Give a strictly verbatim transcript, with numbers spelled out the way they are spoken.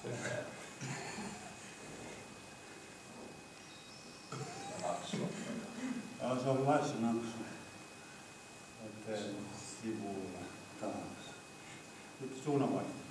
Joo, se on Laissanaksu. Oteen sivulla taas. Nyt suunnanvaihto.